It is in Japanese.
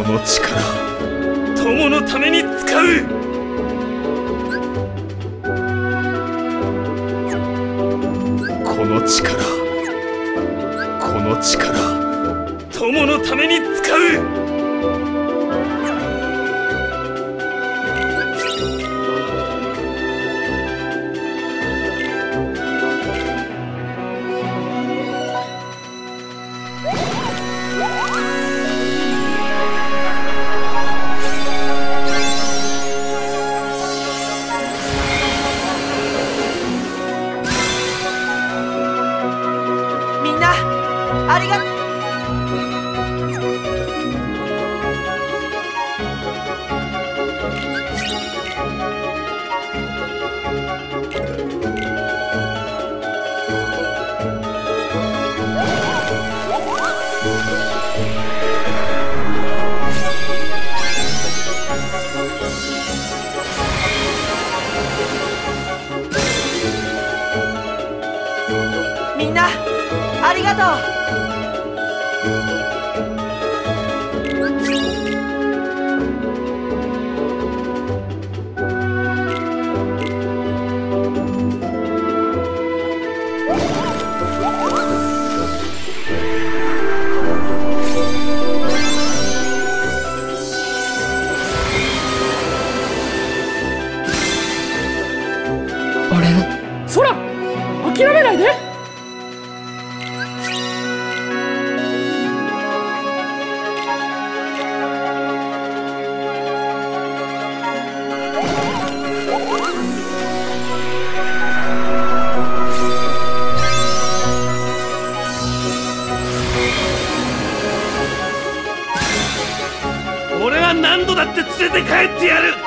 の力、友のために使う。この力、この力、友のために使う。 ありがとう。みんなありがとう。 そら諦めないで。 俺は何度だって連れて帰ってやる。